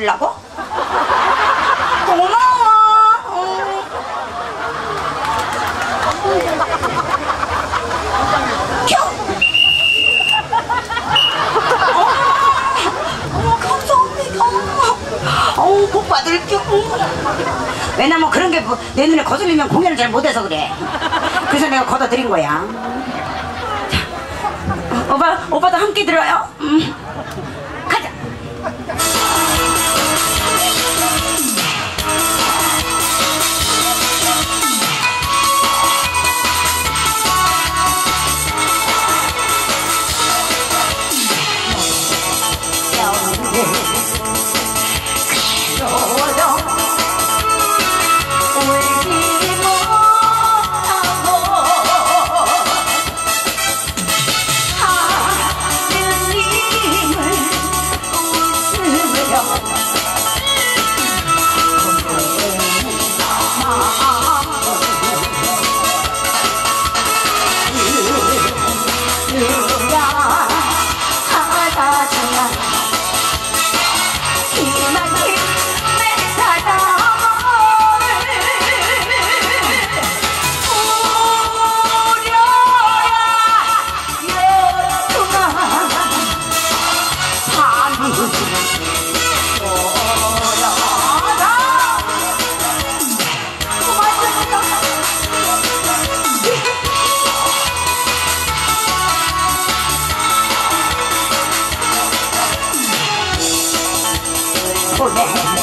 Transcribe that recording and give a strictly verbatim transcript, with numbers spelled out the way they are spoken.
주려고? 고마워. 어. 큐! 어머, 감사합니다. 어우, 복 받을게요. 왜냐면 그런 게 내 눈에 거슬리면 공연을 잘 못해서 그래. 그래서 내가 걷어들인 거야. 자, 오빠, 오빠도 함께 들어요? 음. 가자. 네.